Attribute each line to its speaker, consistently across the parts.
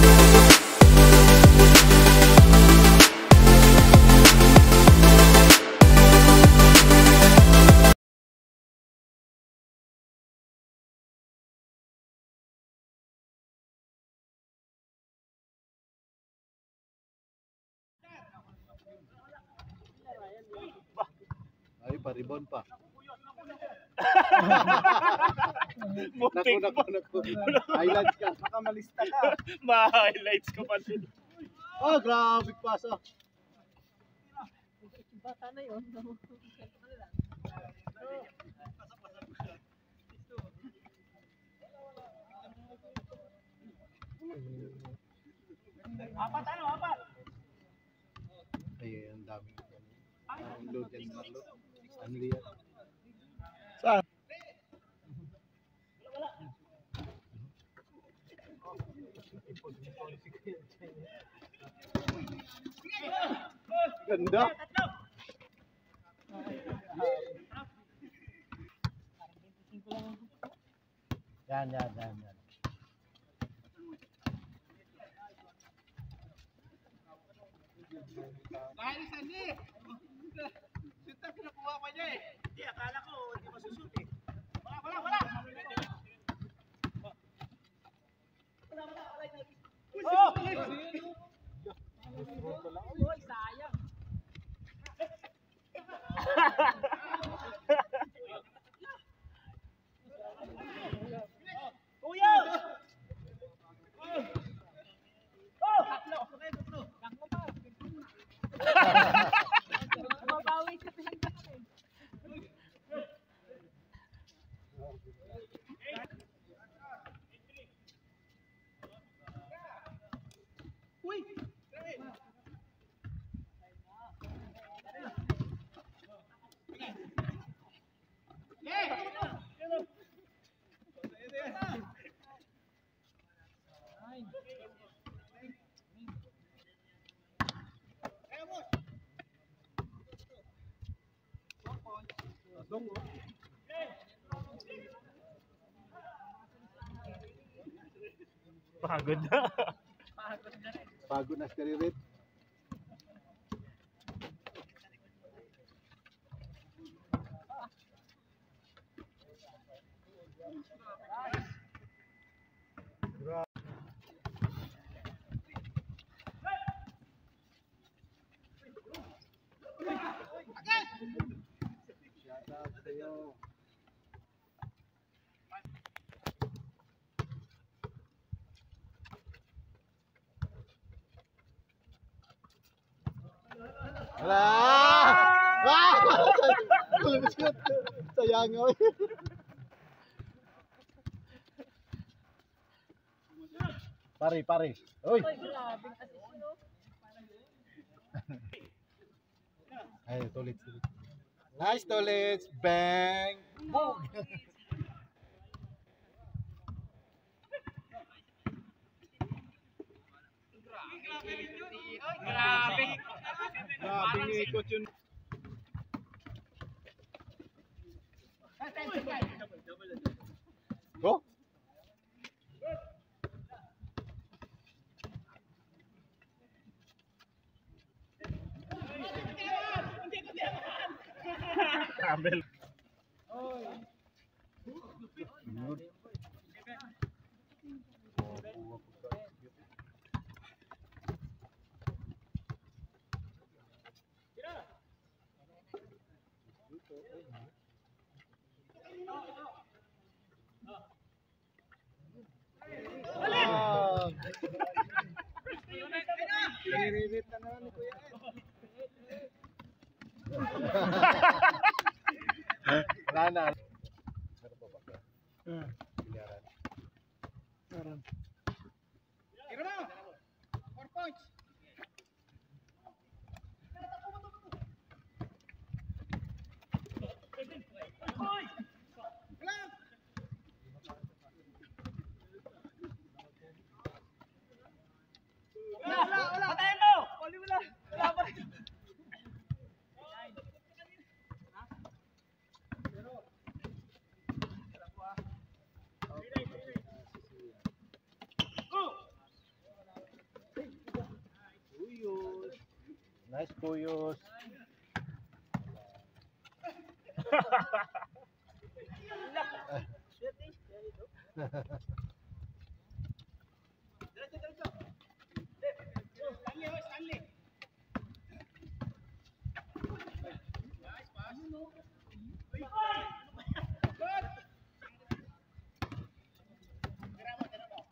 Speaker 1: Ay, pa-rebound pa. Naku. Highlights ka.
Speaker 2: Baka malista ka.
Speaker 3: Ma-highlights ko pa din.
Speaker 1: Oh, grabe pasa.
Speaker 4: Bata na yun.
Speaker 3: Apat ano, apat.
Speaker 1: Ay, ang dami. Ang load yan, Marlo. Anli yan.
Speaker 2: Saan?
Speaker 1: Ganda. Yan.
Speaker 3: Dahil sa ni. Sinta pinakuha pa niya eh. Hindi, akala ko hindi masusut eh. Wala. Oh!
Speaker 4: Uy, sayang.
Speaker 3: Kuya!
Speaker 4: Mabawi ka pinagdakin.
Speaker 3: Uy! Pagod na.
Speaker 1: Pagod na si Ririt. Shout out sa'yo. Wala! Sayang ako. Pare. Uy!
Speaker 4: Uy, grabing assist no.
Speaker 1: Ay, tulit. Nice tulit. Bang! Boom!
Speaker 3: Grabe.
Speaker 1: Grabe ikot yun. Go!
Speaker 3: Camel.
Speaker 1: Naririt na naman ni Kuya Ed. Nana. Meron pa ba? Bilyaran.
Speaker 2: Meron.
Speaker 3: Tira mo. 4 points. Wala. Patayin mo. Wala pa rin.
Speaker 1: Nice Puyos.
Speaker 3: Stanley, oh, Stanley. Nice pass. Uy, good. Tira mo, tira mo.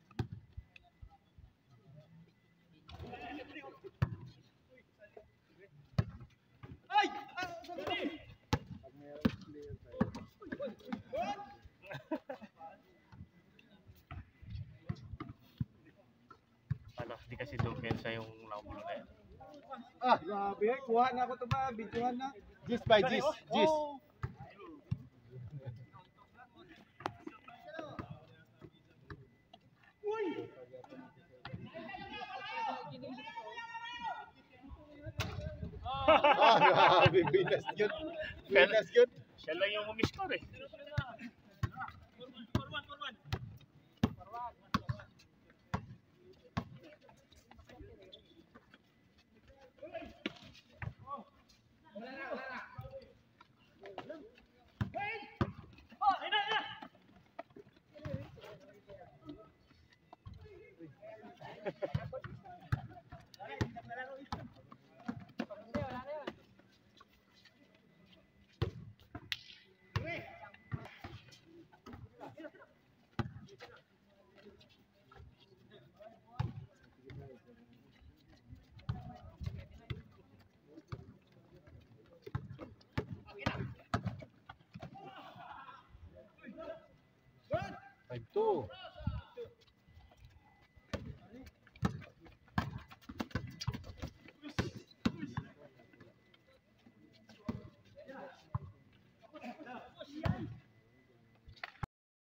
Speaker 3: Ay! Sorry.
Speaker 2: Pag meron clear tayo.
Speaker 3: Good.
Speaker 5: Ano, di kasi dumpensa yung lamulo na yan.
Speaker 2: Ah, grabe. Kuha na ako ito ba? Videohan na.
Speaker 1: Gis by Gis. Gis.
Speaker 2: Oh.
Speaker 1: Ah, grabe. Binas yun. Binas yun.
Speaker 5: Siya lang yung umiscore eh.
Speaker 4: Hindi, wala na yun.
Speaker 3: Good.
Speaker 1: 5-2.